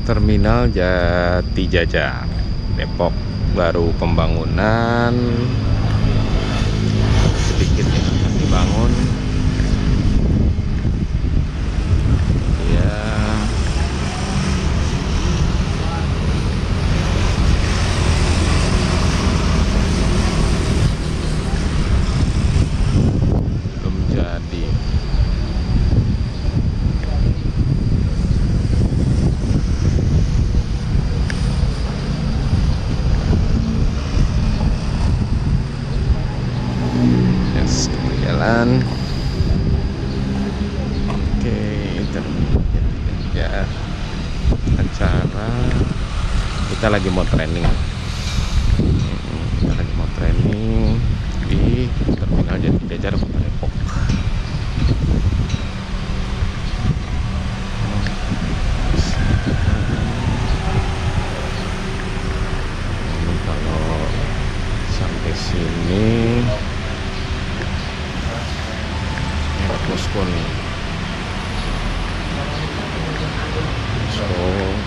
Terminal Jatijajar, Depok, baru pembangunan sedikit ya, dibangun ya. Belum jadi. Jalan. Oke, ya acara kita lagi mau training. Kita lagi mau training di Terminal Jatijajar Kota Depok. Ini kalau sampai sini posko nih, posko.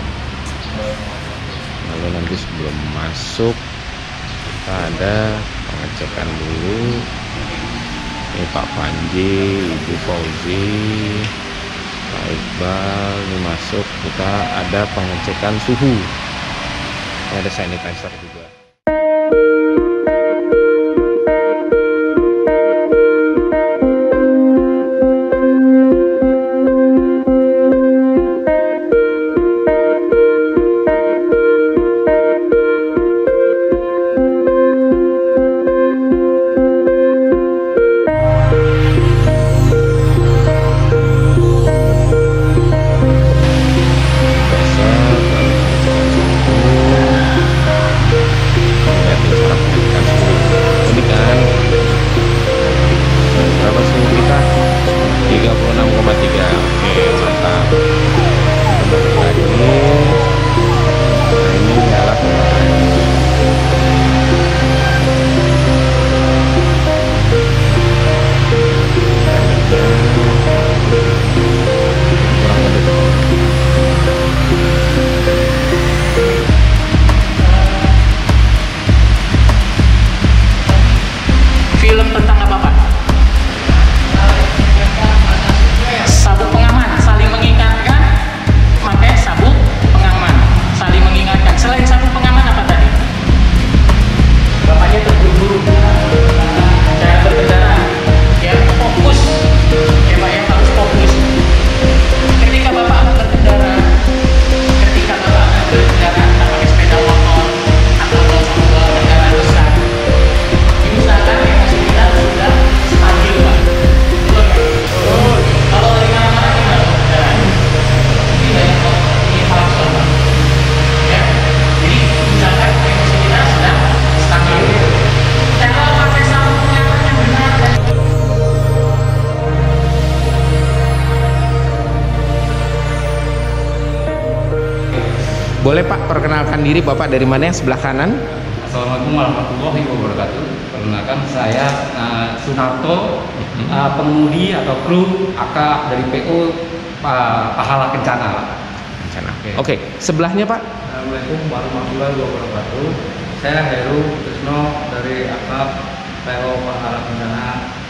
Lalu nanti sebelum masuk kita ada pengecekan dulu. Ini Pak Panji, Ibu Fauzi, Pak Iqbal. Ini masuk, kita ada pengecekan suhu. Ini ada sanitizer juga. Boleh Pak, perkenalkan diri Bapak dari mana, yang sebelah kanan? Assalamualaikum warahmatullahi wabarakatuh. Perkenalkan saya Sunarto, pengemudi atau kru AK dari PO Pahala Kencana. Kencana. Oke, sebelahnya Pak? Assalamualaikum warahmatullahi wabarakatuh. Saya Heru Trisno dari AK PO Pahala Kencana,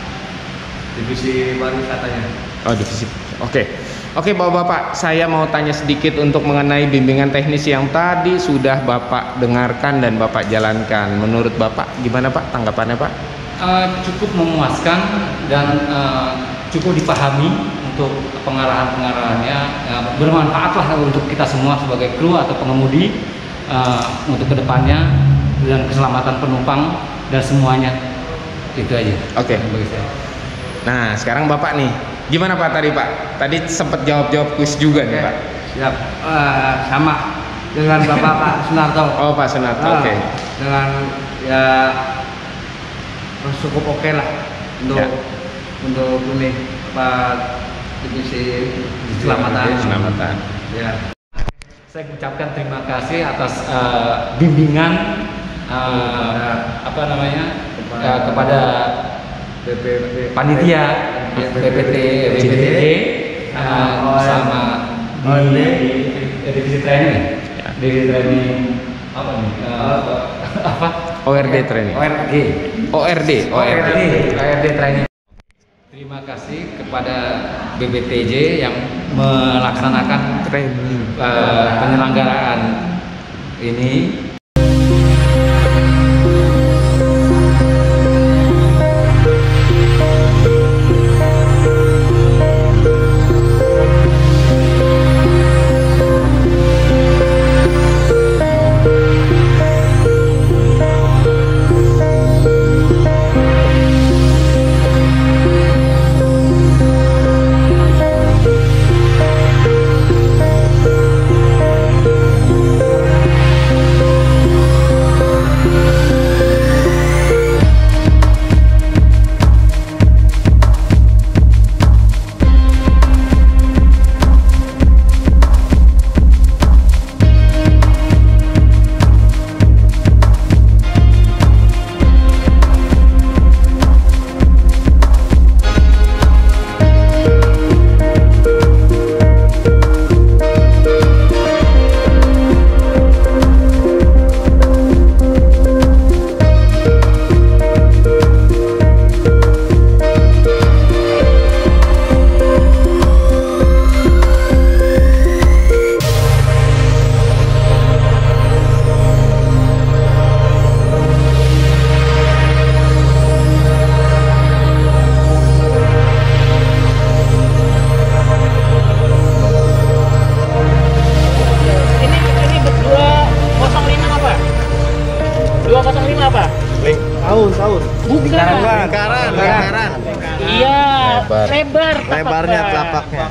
divisi pariwisatanya. Oh, divisi. Oke, Bapak-bapak, saya mau tanya sedikit untuk mengenai bimbingan teknis yang tadi sudah Bapak dengarkan dan Bapak jalankan. Menurut Bapak gimana Pak tanggapannya Pak? Cukup memuaskan dan cukup dipahami untuk pengarahan-pengarahannya. Bermanfaat lah untuk kita semua sebagai kru atau pengemudi untuk kedepannya dan keselamatan penumpang dan semuanya. Itu aja. Oke. Bagi saya. Nah, sekarang Bapak nih, gimana Pak tadi Pak? Tadi sempat jawab kuis juga nih Pak. Siap. Sama dengan Bapak Pak Sunarto. Oh, Pak Sunarto. Oke. Dengan ya cukup oke lah untuk Ya. untuk ini Pak divisi keselamatan. Ya. Saya mengucapkan terima kasih atas bimbingan kepada panitia BPTD sama divisi training. Divisi training apa nih? Apa? ORD training. ORD training. Terima kasih kepada BPTJ yang melaksanakan penyelenggaraan ini. Lingkaran. Iya, lebar Lebarnya telapaknya.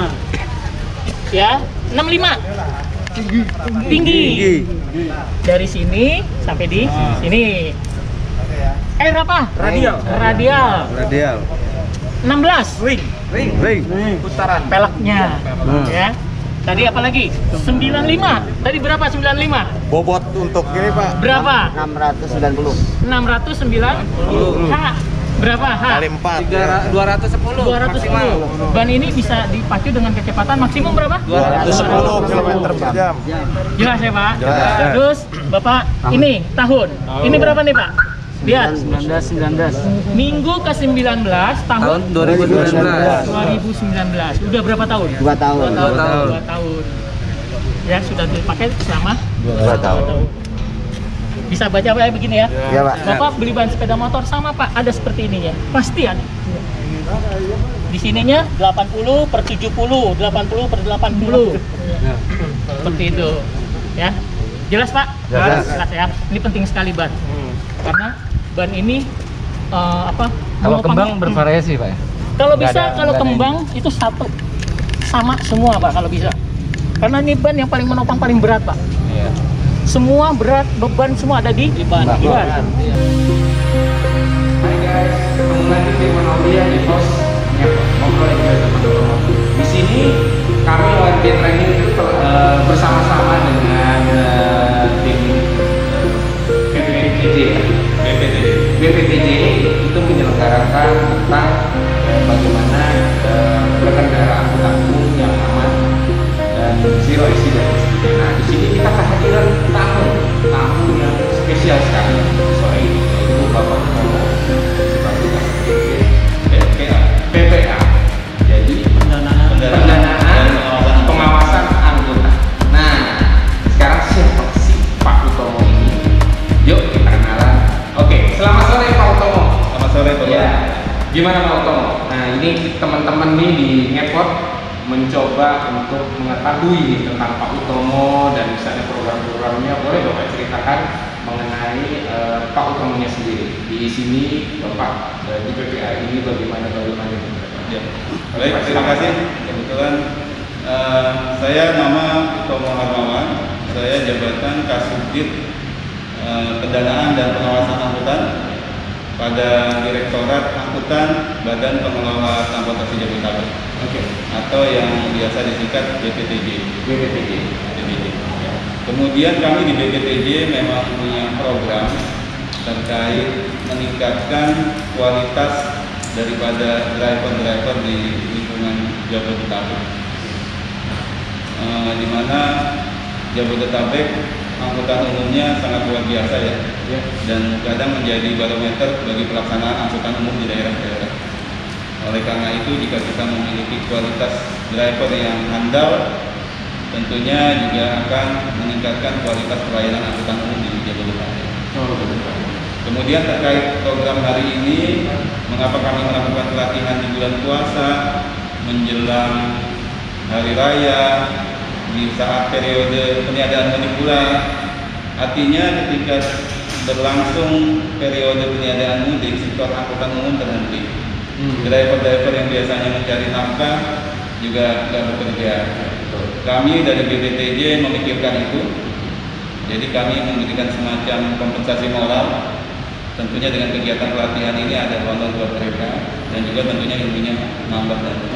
Ya, 65. Tinggi. Dari sini sampai di sini. Berapa? Radial. 16. Ring. Putaran. Peleknya. Ya. Tadi apa lagi? 95. Tadi berapa 95? Bobot untuk ini Pak. Berapa? 690. 690. H. Berapa? H. Kali 4. 210. 210. Ban ini bisa dipacu dengan kecepatan maksimum berapa? 210 km per jam. Jelas ya Pak? Jelas. Terus Bapak ini tahun. Ini berapa nih Pak? Lihat. 19. Minggu ke-19 tahun 2019. 2019. Udah berapa tahun? 2 tahun. 2 tahun. Ya, sudah dipakai selama 2 tahun. Bisa baca kayak begini ya? Iya Pak. Bapak beli ban sepeda motor sama Pak, ada seperti ini ya? Pasti ada. Di sininya 80 per 70, 80 per 80. Seperti itu. Ya. Jelas Pak? Jelas. Jelas ya. Ini penting sekali ban. Karena ban ini Kalau menopang- kembang bervariasi Pak ya? Kalau Nggak bisa, ada- kalau nggak ada kembang itu satu sama semua Pak kalau bisa. Karena ini ban yang paling menopang paling berat Pak. Iya. Semua berat, beban semua ada di ban. Ban. Iya. Hai guys, ketemu lagi di Monaulia di pos ngobrol dengan teman-teman. Di sini kami ORD Training itu bersama-sama dengan tim BPTJ itu menyelenggarakan tentang bagaimana berkendara angkutan umum yang aman dan zero accident. Nah, di sini kita kehadiran tamu yang spesial sekali sore ini, yaitu Bapak Tomo sebagai PPA. Jadi pendanaan pengawasan anggota. Nah, sekarang siapa sih Pak Utomo ini? Yuk kita kenalan. Oke, selamat sore Pak Utomo. Selamat sore Pak. Ya, gimana Pak Utomo? Nah, ini teman-teman nih di Ngepot mencoba untuk mengetahui nih tentang Pak Utomo dan misalnya program-programnya. Boleh Bapak ceritakan mengenai Pak Utomonya sendiri. Di sini Bapak di PPA ini bagaimana Ya. Baik, terima kasih. Kebetulan saya nama Utomo Harmawan. Saya jabatan Kasubdit Pendanaan dan Pengawasan Angkutan pada Direktorat Angkutan Badan Pengelola Transportasi Jabodetabek. Oke. Atau yang biasa disingkat BPTJ. BPTJ. Ya. Kemudian kami di BPTJ memang punya program terkait meningkatkan kualitas daripada driver-driver di lingkungan Jabodetabek. di mana Jabodetabek angkutan umumnya sangat luar biasa ya, dan kadang menjadi barometer bagi pelaksanaan angkutan umum di daerah-daerah. Oleh karena itu, jika kita memiliki kualitas driver yang handal, tentunya juga akan meningkatkan kualitas pelayanan angkutan umum di Jabodetabek. Kemudian terkait program hari ini, mengapa kami melakukan pelatihan di bulan puasa, menjelang hari raya, di saat periode peniadaan mudik pula. Artinya ketika berlangsung periode peniadaan mudik, sektor angkutan umum terhenti. Driver-driver yang biasanya mencari nafkah juga tidak bekerja. Kami dari BPTJ memikirkan itu, jadi kami memberikan semacam kompensasi moral. Tentunya dengan kegiatan pelatihan ini ada honor buat mereka, dan juga tentunya ilmunya nambah.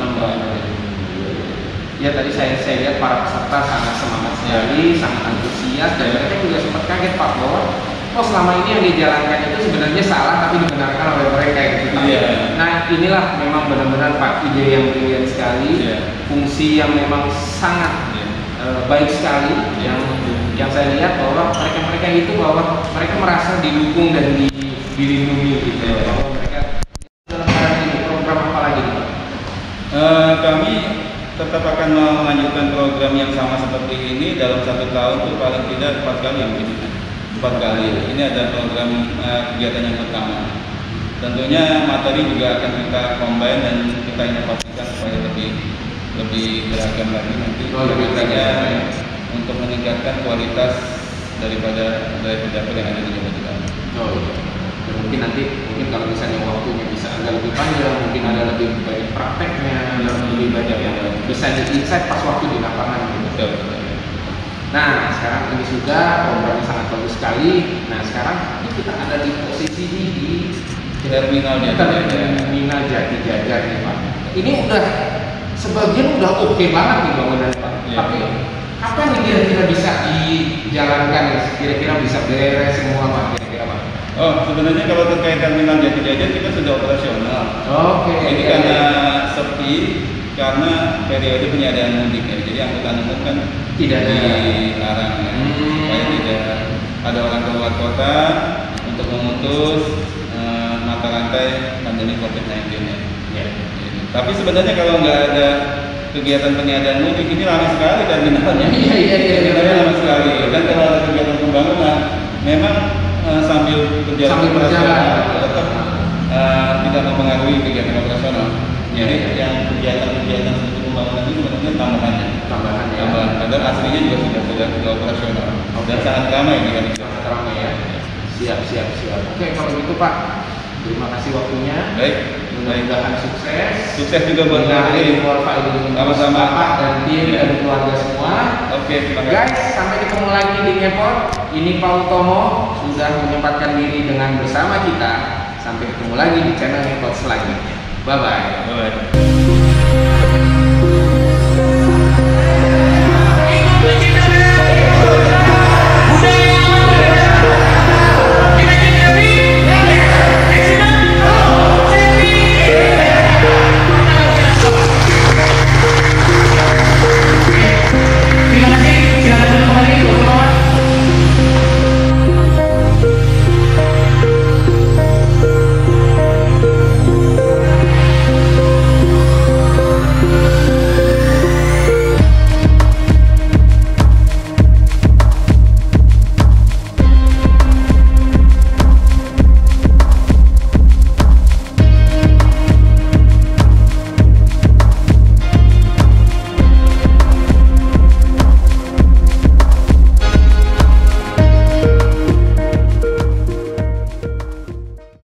Ya, tadi saya lihat para peserta sangat semangat sekali, sangat antusias, dan mereka juga sempat kaget Pak bahwa selama ini yang dijalankan itu sebenarnya salah tapi dibenarkan oleh mereka gitu. Nah, inilah memang benar-benar Pak ide yang brilian sekali, fungsi yang memang sangat baik sekali, yang saya lihat bahwa mereka itu bahwa mereka merasa didukung dan dilindungi gitu. Bahwa mereka dalam hari ini program apa lagi nih Pak? Kami tetap akan melanjutkan program yang sama seperti ini dalam 1 tahun itu paling tidak 4 kali mungkin. 4 kali. Ini ada program kegiatan yang pertama. Tentunya materi juga akan kita combine dan kita inovasikan supaya lebih beragam lagi nanti. Kegiatannya untuk meningkatkan kualitas daripada driver yang ada di Jabodetabek. Mungkin kalau misalnya waktunya bisa agak lebih panjang, mungkin ada lebih banyak prakteknya, lebih banyak yang bisa di-insight pas waktu di lapangan gitu. Nah, sekarang ini sudah programnya sangat bagus sekali. Nah, sekarang kita ada di posisi di Terminal Jati Jajar nih Pak. Ini udah sebagian udah oke banget nih bangunan Pak. Tapi kapan nih kira-kira bisa dijalankan? Kira-kira bisa beres semua Pak? Kira-kira Pak? Sebenarnya kalau terkait Terminal Jati Jajar kita sudah operasional. Ini karena sepi karena periode peniadaan mudik ya. Jadi angkutan umum kan tidak dilarang ya, supaya tidak ada orang keluar kota untuk memutus mata rantai pandemi COVID-19 ya. Tapi sebenarnya kalau nggak ada kegiatan peniadaan mudik ini ramai sekali terminalnya. Terminalnya ramai sekali. Dan kalau ada kegiatan pembangunan, memang sambil berjalan tetap tidak mempengaruhi kegiatan operasional. Jadi yang kegiatan seperti pembangunan ini sebenarnya tambahan. Padahal aslinya juga sudah operasional dan sangat ramai ini kan. Sangat ramai ya. Siap. Oke, kalau gitu Pak, terima kasih waktunya. Baik. Mudah-mudahan sukses. Sukses juga buat sama-sama Pak dan tim dan keluarga semua. Oke, terima kasih. Guys, sampai ketemu lagi di Ngepot. Ini Pak Utomo sudah menyempatkan diri dengan bersama kita. Sampai ketemu lagi di channel Ngepot selanjutnya. Bye bye.